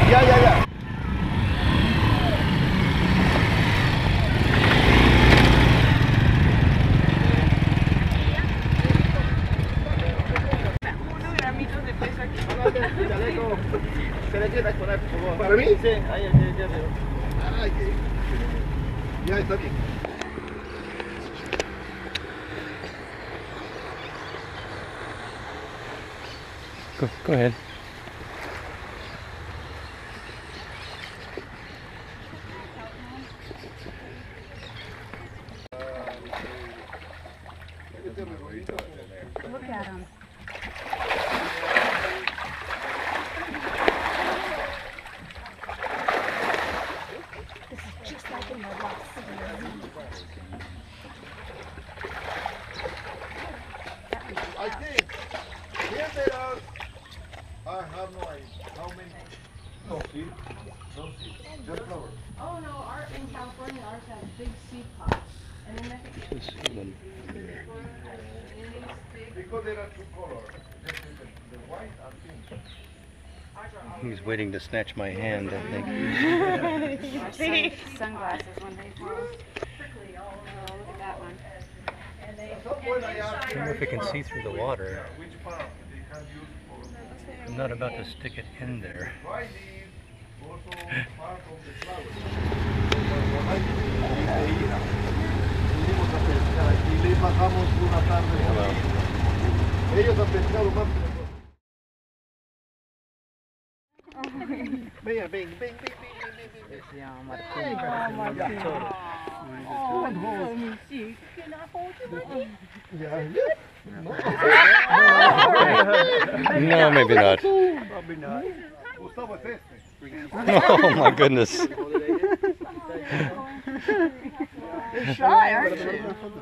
Ya, ya, ya. Unos gramitos de peso aquí. Chaleco. ¿Se le quiere exponer, por favor? ¿Para mí? Sí, ahí, ya veo. Ay, qué... Ya está bien. Go ahead. Look at them. This is just like in the last I think here there are, I have no idea how many. No seed, just flowers. Oh no, in California, ours have big seed pods. And in Mexico, Because there are two colors, the white and pink. He's waiting to snatch my hand, I think. sunglasses when they fall. Oh, look at that one. I don't know if it can see through the water. Which part they can use for I'm not about to stick it in there. dry leaves, also part of the flowers. Vinimos a pescar aquí, les bajamos una tarde. Ellos han pescado más que nosotros. Venga, ven. Se llama Martín. No, maybe not. Probably not. Gustavo es este. Oh my goodness. They're shy, aren't they?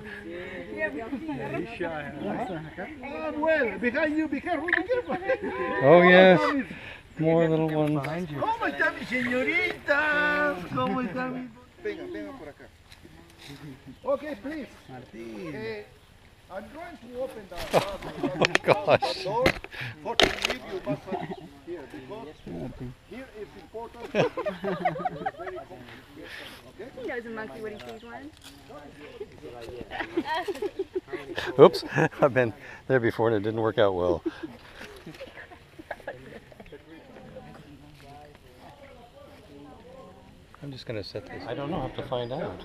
He's shy. Ah, well, behind you, be careful. Oh yes, more little ones. ¿Cómo está mi señorita? ¿Cómo está mi...? Venga por acá. Okay, please. Martín. I'm trying to open the Gosh. door for to leave you massage here because here is important. Very complicated. Okay? He knows a monkey when he sees one. Oops, I've been there before and it didn't work out well. I'm just going to set this. I don't know, I have to find out.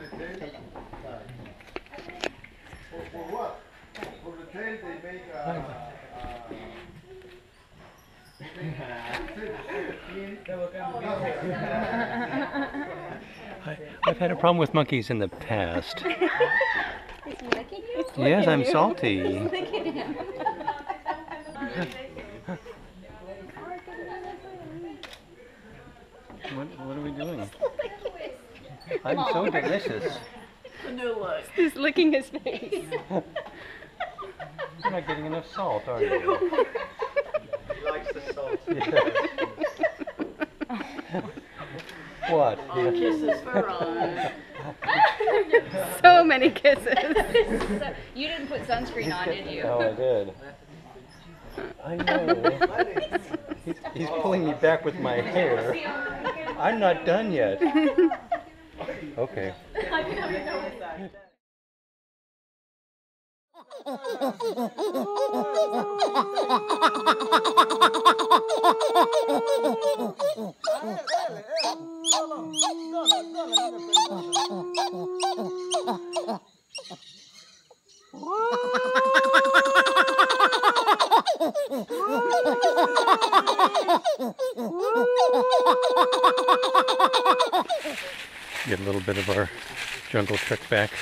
For what? For the tail they make I've had a problem with monkeys in the past. Is he licking you? Yes, I'm salty. Look at him. What are we doing? I'm so delicious. New look. He's licking his face. You're not getting enough salt, are you? He likes the salt. What? Kisses for Ron. So many kisses. You didn't put sunscreen on, did you? Oh, I did. I know. He's pulling me back with my hair. I'm not done yet. Okay. Get a little bit of our jungle trek back.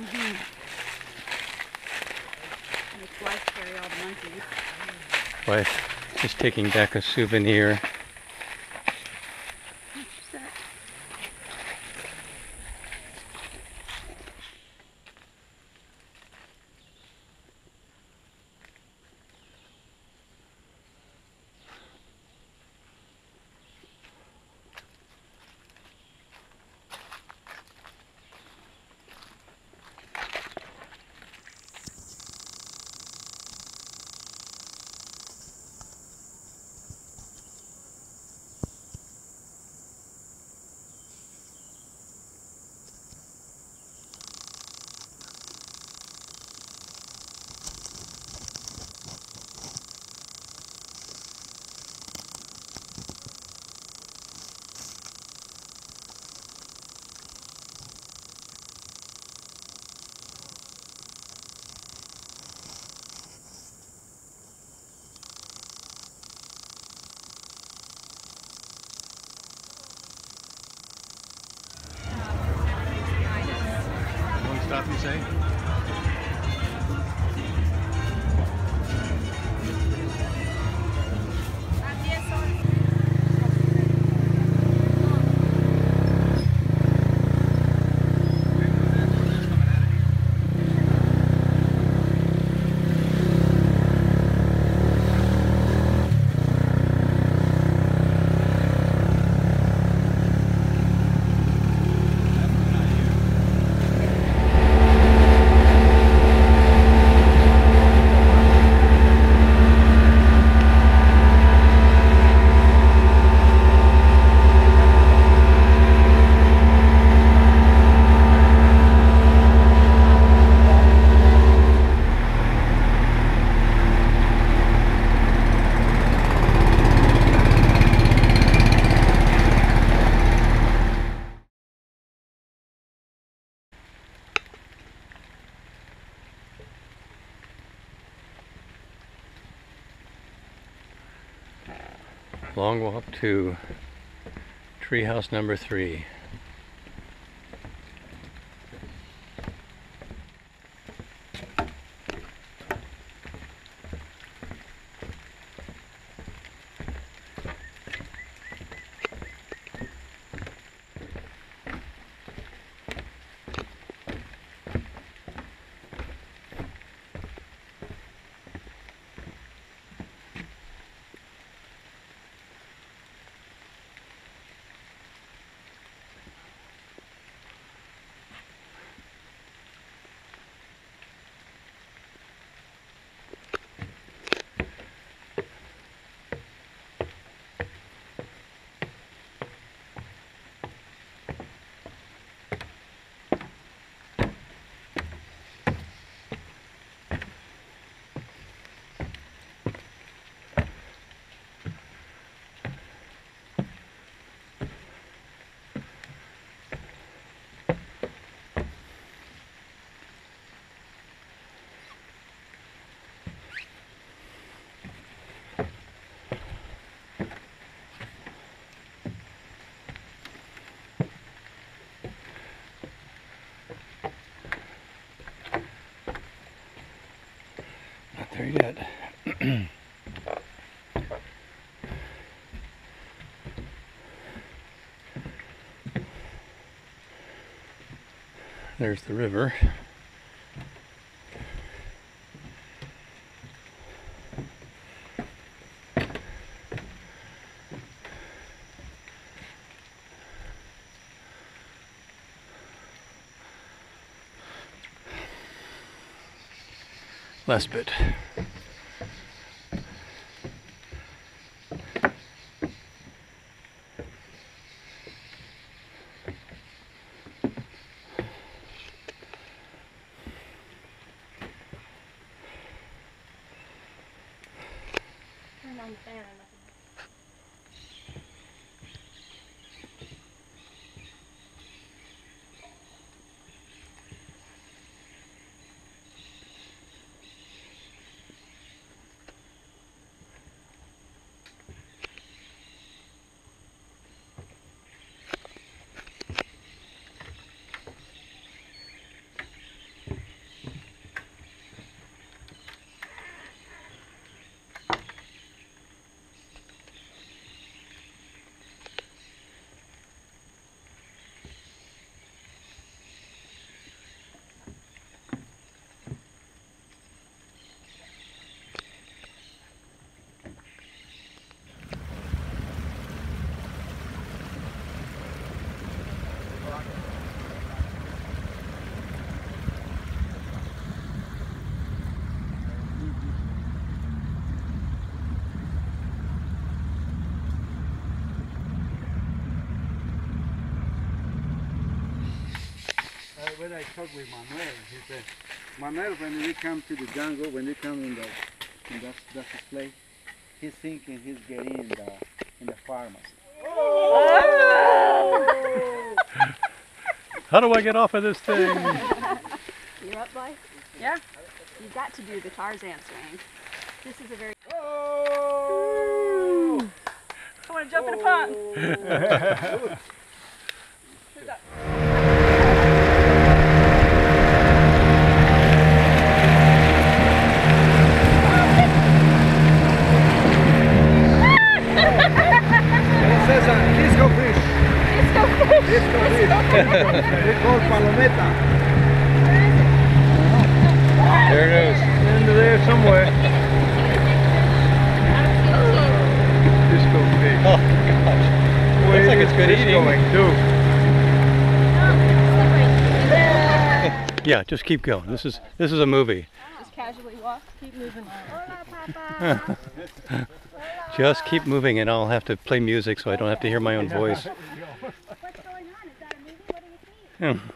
Wife carry all the monkeys. Wife just taking back a souvenir. stop, you say? Long walk to treehouse number 3. Not there yet. There's the river. Last bit. Turn on the fan and nothing. When I talked with Manuel, he said, Manuel, when we come to the jungle, when we come in that place, he's thinking he's getting in the pharmacy. Oh! How do I get off of this thing? You're up, boy? Yeah. You've got to do the Tarzan swing. This is a very... Oh! I want to jump in a pond. Who's up? They call Palometa. There it is. Into there somewhere. Disco pig. Oh gosh. Looks like it's good eating. Yeah, just keep going. This is a movie. Just casually walk, keep moving on. Just keep moving, and I'll have to play music so I don't have to hear my own voice. What's going on? Is that a movie? What are you seeing?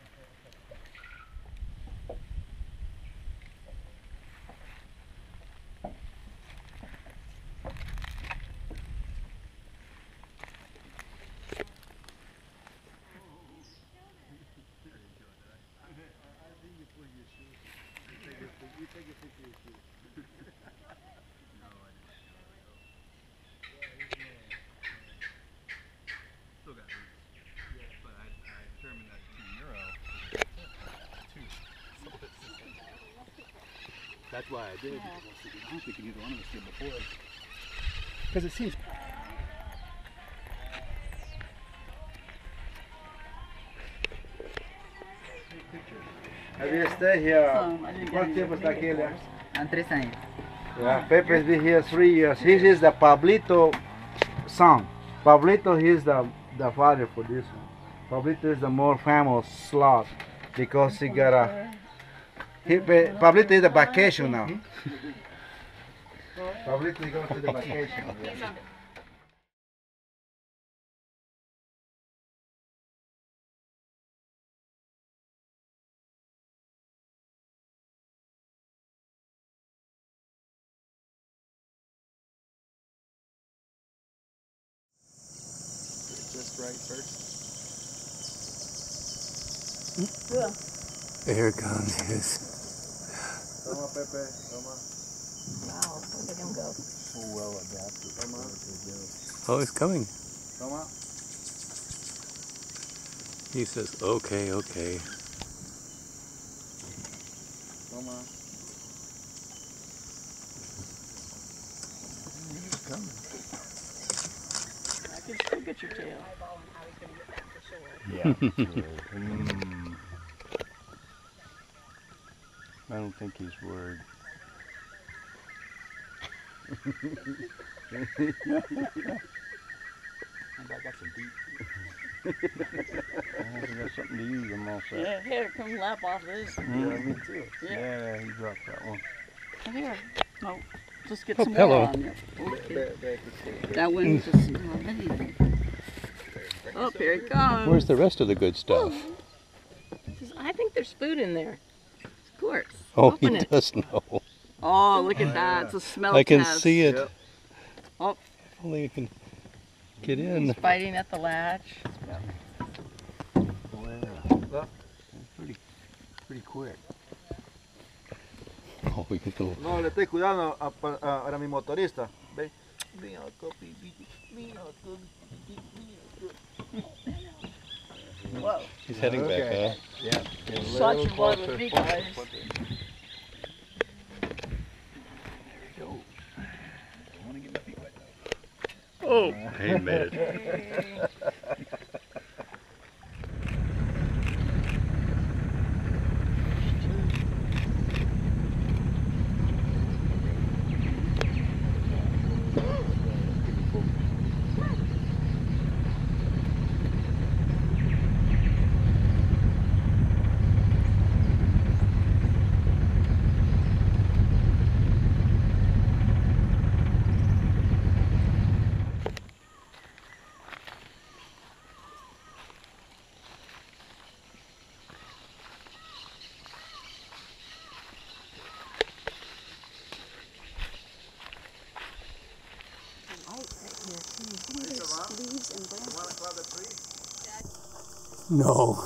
That's why I did. I don't think either one of us did before. Because it seems. Have you stayed here? ¿Cuánto tiempo está aquí, Elia? 3 años. Yeah, Pepe's been here 3 years. He is the Pablito son. Pablito, he is the father for this one. Pablito is the more famous slot because he got a. Pablito is the vacation now. Pablito is going to the vacation. Just right first. There comes his. Toma, Pepe. Toma. Wow, look at him go. So well adapted. Toma. Oh, he's coming. Toma. He says, okay, okay. Toma. He's coming. I can still get your tail. Yeah. I don't think he's worried. I got some deep. I got something to use. I'm all set. Yeah, here, come lap off this. Yeah, me too. Yeah, he dropped that one. Here. No, just get Oh, some hello. more on you. Okay. That one just already. Oh, here it comes. Where's the rest of the good stuff? I think there's food in there. Of course. Oh, Open he it. does know. Oh, look at that. It's a smell I can test. see it. Yep. Oh. If only you can get in. He's biting at the latch. Pretty quick. Oh, we can go. No, le estoy cuidando a mi motorista. Ve. Whoa. He's heading back, huh? Yeah. Such a one with me, guys. Oh, he made it. No.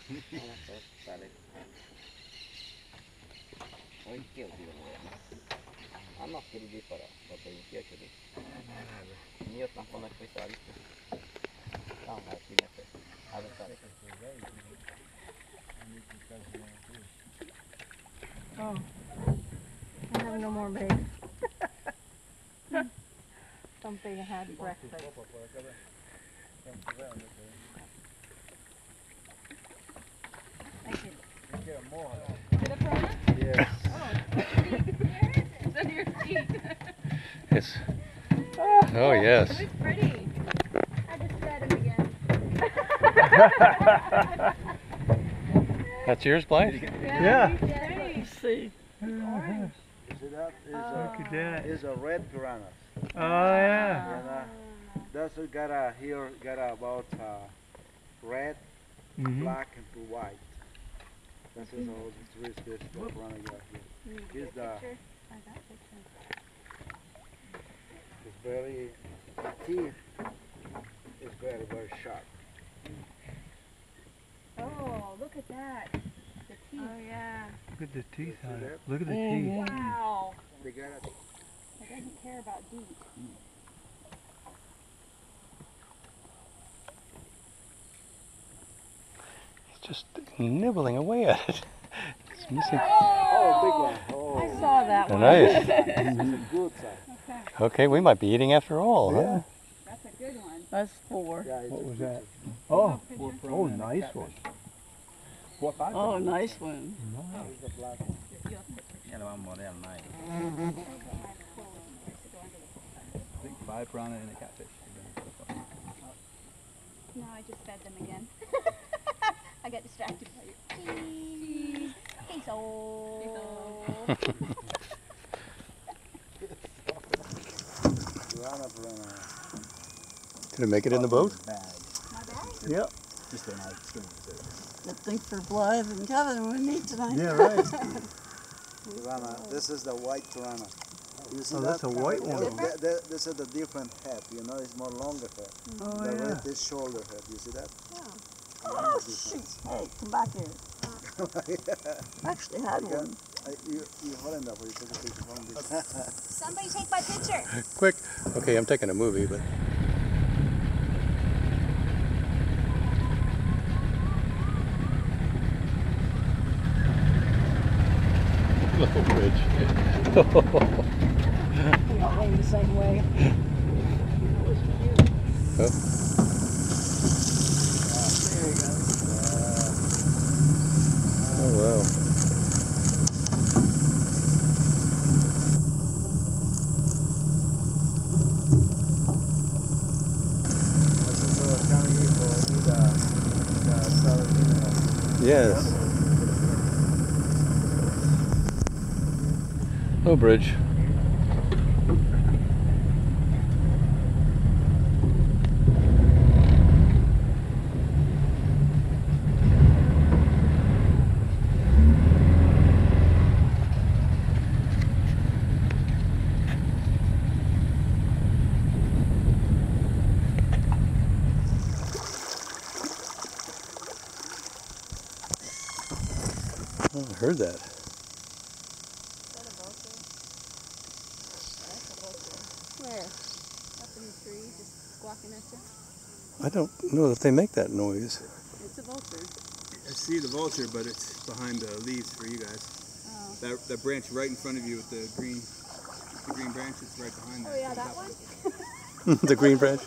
Dale. Oj, helt oerhört. Annars skulle vi para potencia que de. Ni otra forma de pensar. Não, mas aqui nessa. A ver, tá. Oh, I have no more bags. Something had breakfast. Thank you. Yes. It's under your feet. It's, oh, yes. It's pretty. I just fed him again. That's yours, Blythe? Yeah. Pretty. Let's see. See that? Look at that. Is a red piranha. Oh, yeah. And that's what got a here got a about red, black, and to white. This is all the three species of piranha got here. Here's the it's very the teeth is very sharp. Oh, look at that. The teeth. Oh yeah. Look at the teeth See on that? it. Look at the teeth. Wow. They got a It doesn't care about deep. It's just nibbling away at it. It's missing. oh big one. Oh, I saw that one. Nice. that's a good size. Okay, we might be eating after all, huh? That's a good one. That's 4. Yeah, it's What a was good that? one. Oh, nice one. Oh, nice one. Here's the black one. Ja, det var en modell, nej. I think 5 piranha and a catfish. No, I just fed them again. I got distracted by your cheese. Queso. Piranha. Did it make it in the boat? My bag? Yep. Just a nice string. Good thing for Blythe and Kevin we need tonight. Yeah, right. Piranha. This is the white piranha. You see Oh, that? that's a white one. This is the different head. You know, it's more longer head. Oh, The yeah. red, this shoulder head. You see that? Oh, shoot. Hey, come back here. I actually had one. You hold it up. You take a picture from this. Somebody take my picture. Quick. Okay, I'm taking a movie, but. Little bridge. We all aim the same way. Oh. Oh, wow. This is coming here for the southern mineral. Yes. Little bridge. Oh, I heard that. Where? Up in the tree, just squawking at you. I don't know if they make that noise. It's a vulture. I see the vulture, but it's behind the leaves for you guys. Oh. That branch right in front of you with the green branch is right behind that. Oh yeah, that one? The green branch.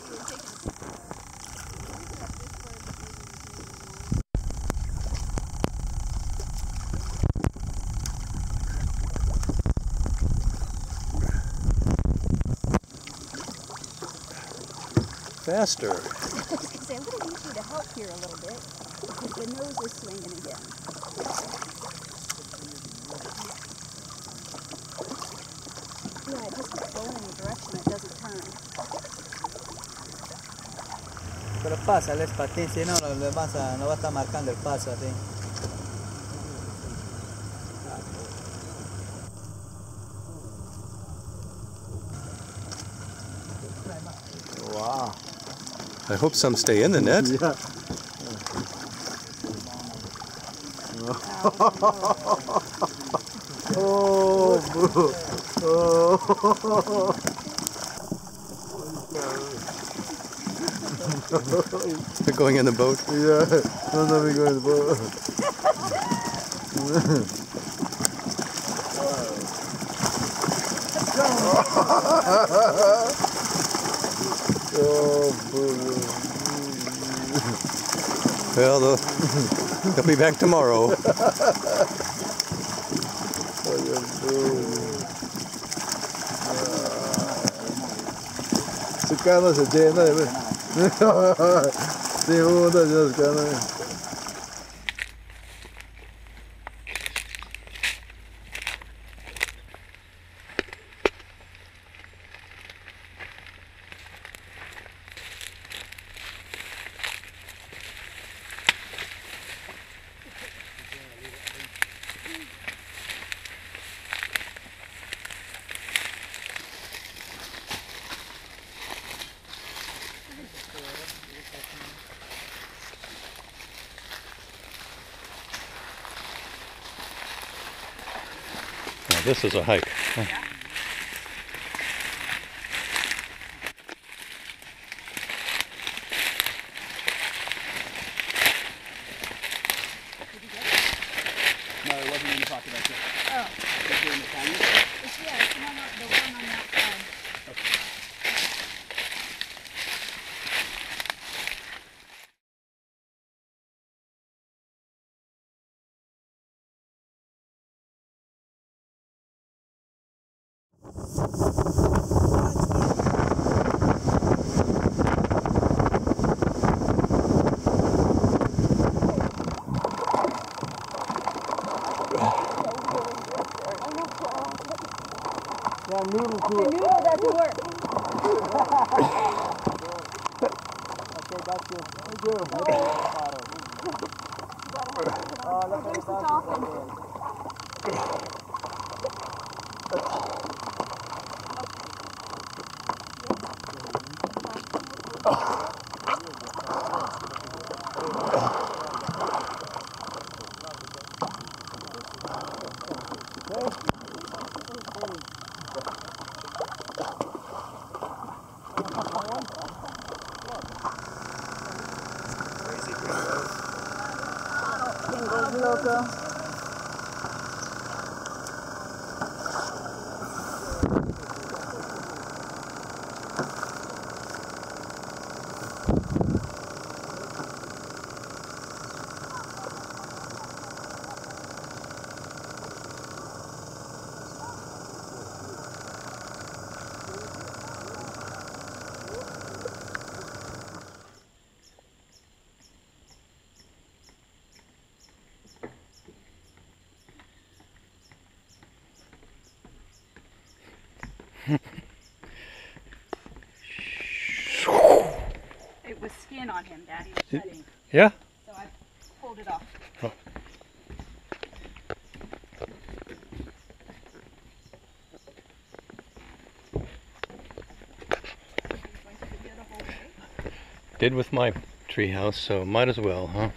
Faster. I was going to say, I'm going to need you to help here a little bit because the nose is swinging again. Yeah, it just keeps going in the direction it doesn't turn. Pero pásale el patín, si no, no va a estar marcando el paso a ti. Wow. I hope some stay in the net. Yeah. Oh, boo. Oh. They're going in the boat. Yeah, no, we're going to the boat. Oh, boo. Well, they'll be back tomorrow. Sacana se llena de ver. Sí, uno de ellos sacana. Now, this is a hike. Huh? No, it wasn't even talking about this. Oh. It's doing the canyon. Yeah, it's the one on that side. Yeah, noodle The noodle doesn't work. Okay, that's it. Thank you. There's the dolphin. Loco. It was skin on him, Daddy was shedding. Yeah? So I pulled it off. Oh. Did with my treehouse, so might as well, huh?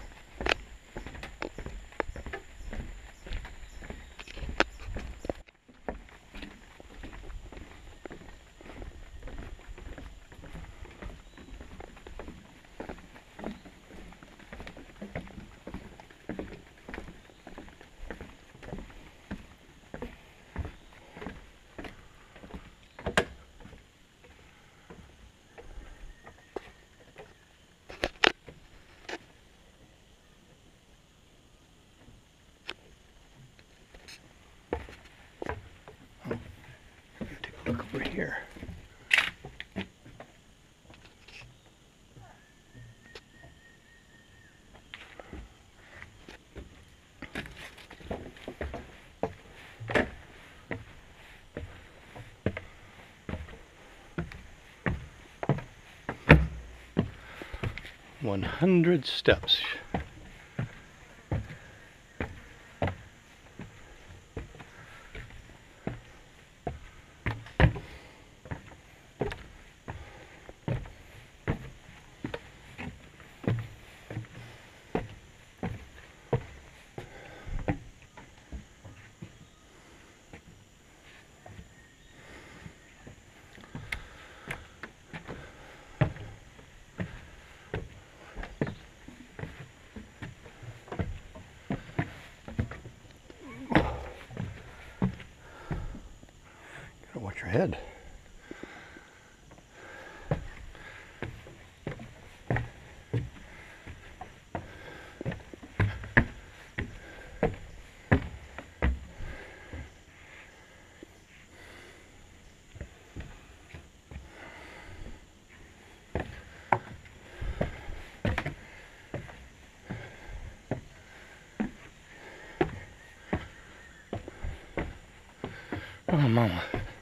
Look over here. "100 steps." ahead. Oh, mama.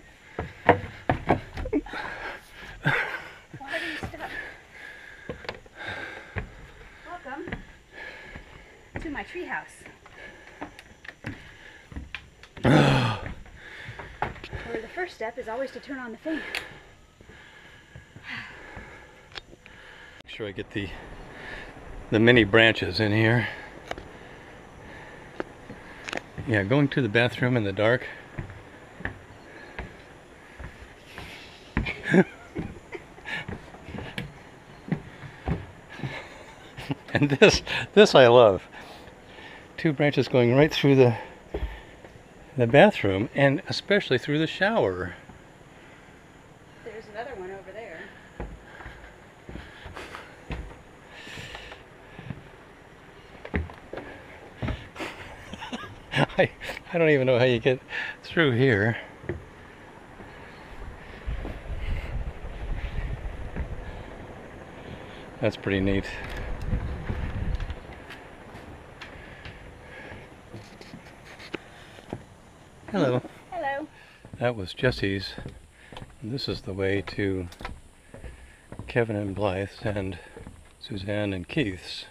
Why are you stuck? Welcome to my treehouse. Where the first step is always to turn on the fan. Make sure I get the mini branches in here. Yeah, going to the bathroom in the dark. And this I love. 2 branches going right through the bathroom, and especially through the shower. There's another one over there. I don't even know how you get through here. That's pretty neat. Hello. Hello. That was Jesse's. And this is the way to Kevin and Blythe's and Suzanne and Keith's.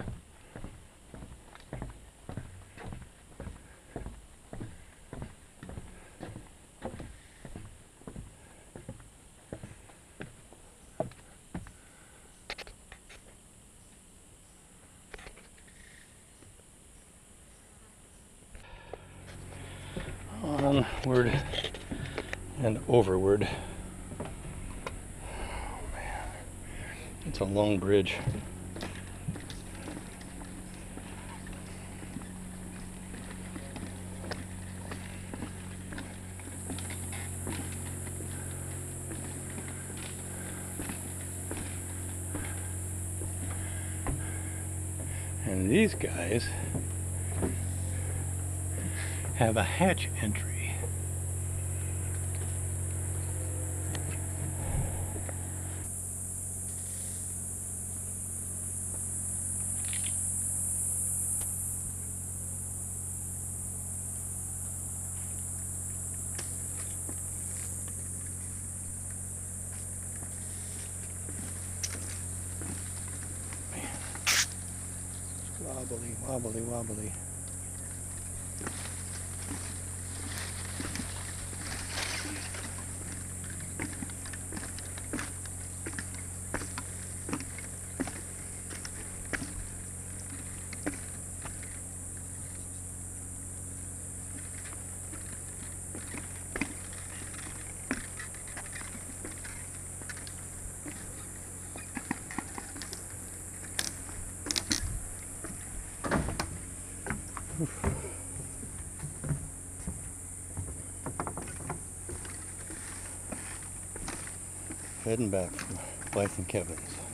Onward and overward. Oh man, it's a long bridge. And these guys have a hatch entry. Wobbly, wobbly, wobbly. Heading back from Blythe and Kevin's.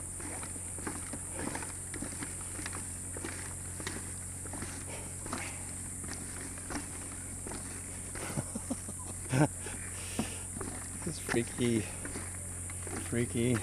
It's freaky, freaky.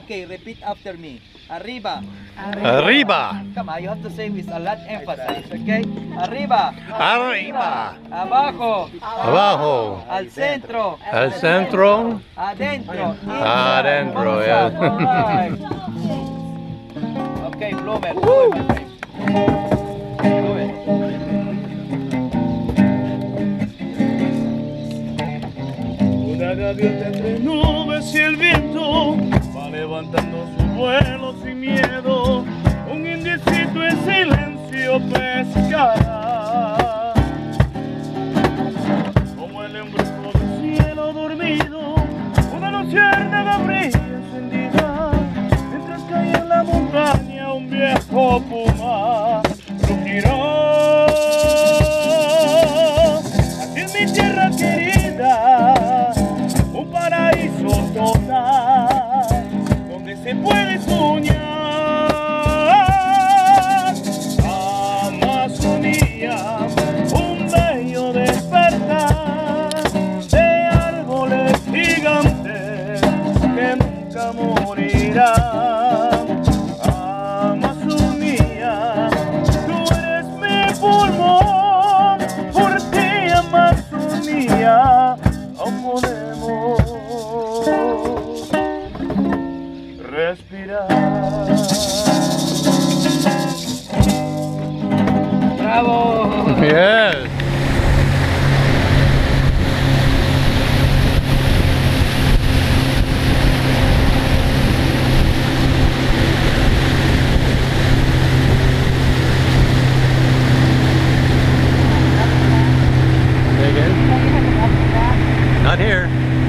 Okay, repeat after me. Arriba. Arriba. Come on, you have to say with a lot emphasis, okay? Arriba. Arriba. Abajo. Abajo. Al centro. Al centro. Adentro. Adentro, Inside. yes. Alright. Okay, blow it. Blow it, my friend. Blow it. Una gaviota entre nubes y el viento va levantando su vuelo sin miedo. Un indiecito en silencio pescará. Como el embrujo del cielo dormido, una luciérnaga brilla encendida. Mientras cae en la montaña un viejo puma rugirá. Aquí en mi tierra querida, un paraíso total, donde se puede soñar. Amazonía, un bello despertar de árboles gigantes que nunca morirán. Amazonía, tú eres mi pulmón, por ti Amazonía aún podemos respirar. Bravo. Yes. Say again? Not here.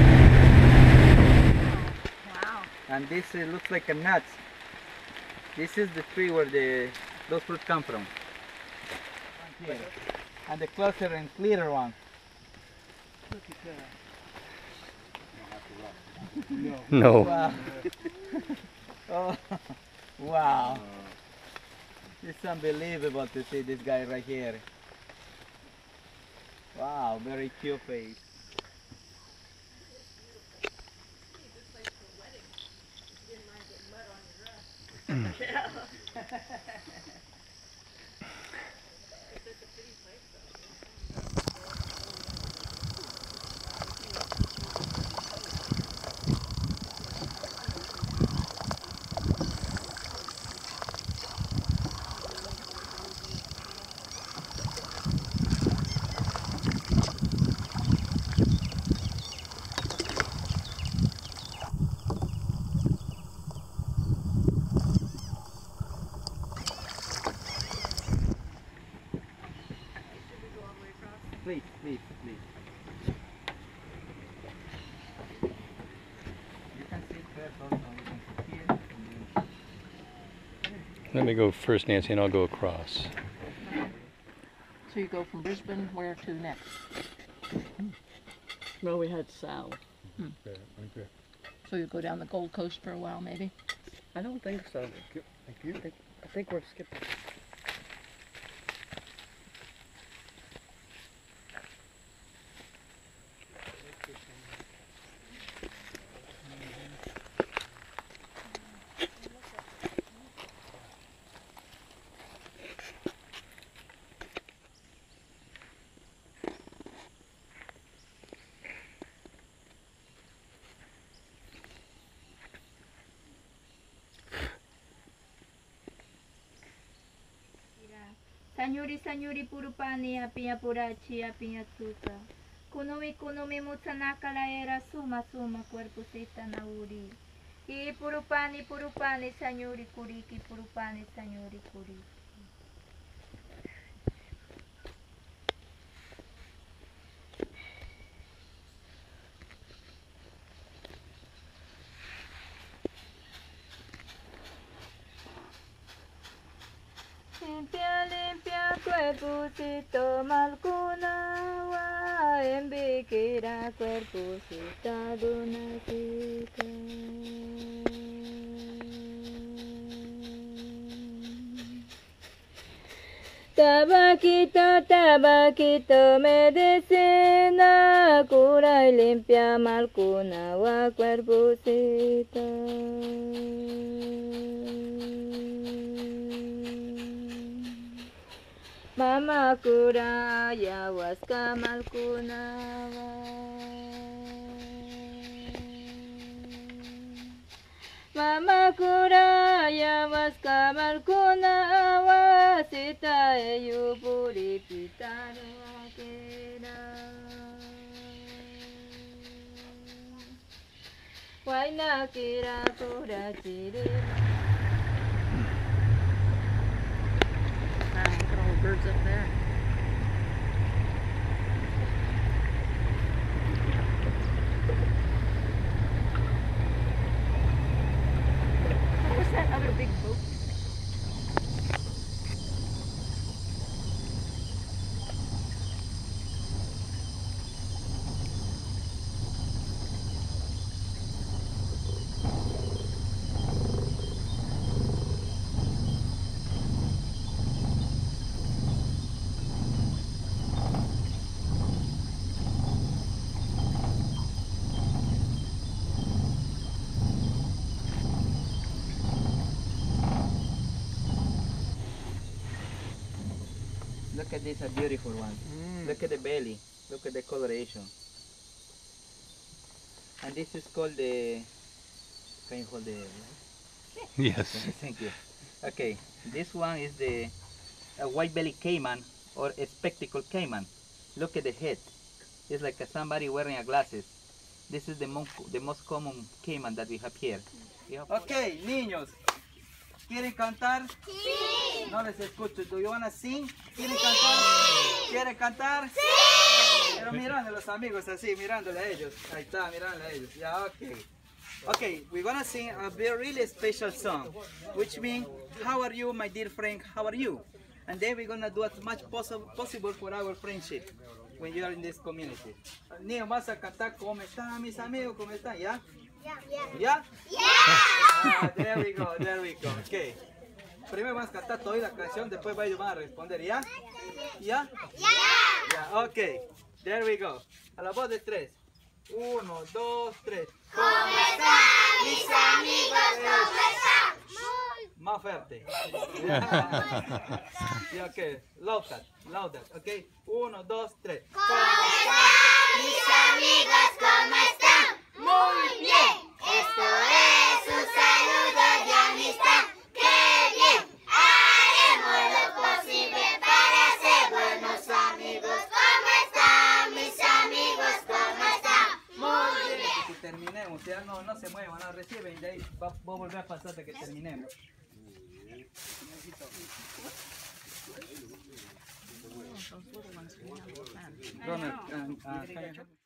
Wow. And this looks like a nut. This is the tree where those fruits come from. Here. And the closer and clearer one. No. Wow. Oh, wow. It's unbelievable to see this guy right here. Wow, very cute face. Please, please, please. You can sit there also. You can sit here. And then Let me go first, Nancy, and I'll go across. So you go from Brisbane, where to next? Well, we had Sal. So you go down the Gold Coast for a while, maybe? I don't think so. Thank you. I think we're skipping. Sanyuri sanyuri purupani apinya purachi apinya tuka. Kunumi mutsanakala era suma cuerpo seta nauri. Y purupani sanyuri kuriki purupani sanyuri kuriki. Limpia cuerpocito malcuna, embiquira cuerpocita donacita. tabaquito, medicina, cura y limpia malcuna, cuerpocita. Mama cura, ayahuasca malcuna, Mama cura, ayahuasca malcuna, awasita, eyu purificar aquera. Waina kira cura chiri. Birds up there. What was that other big boat? Look at this, a beautiful one. Look at the belly. Look at the coloration. And this is called the... Can you hold the... Yes. Thank you. Okay, this one is the white belly caiman or a spectacle caiman. Look at the head. It's like somebody wearing a glasses. This is the most common caiman that we have here. Okay, niños. ¿Quieren cantar? Sí. No les escucho. Do you wanna sing? ¿Quieren cantar? Sí. ¿Quieren cantar? Sí. Pero mirando a los amigos así, mirándole a ellos. Ahí está, mirándole a ellos. Yeah, okay. Okay, we're gonna sing a really special song, which means, how are you, my dear friend? How are you? And then we're gonna do as much possible for our friendship when you are in this community. Niños, vas a cantar ¿Cómo están mis amigos? ¿Cómo están? ¿Ya? ¿Ya? Ah, there we go, okay. Primero vamos a cantar toda la canción, después ellos van a responder, ¿ya? ¿Ya? Ya, okay, there we go. A la voz de tres. 1, 2, 3. ¿Cómo están mis amigos? ¿Cómo están? Más fuerte. Yeah, okay, louder, okay. 1, 2, 3. ¿Cómo están mis amigos? ¿Cómo están? Muy bien. Esto es un saludo de amistad. ¡Qué bien! Haremos lo posible para ser buenos amigos. ¿Cómo están mis amigos? ¿Cómo están? Muy bien. Que terminemos, ya no se muevan, no reciben, y de ahí va a volver a pasar hasta que terminemos. Ronald,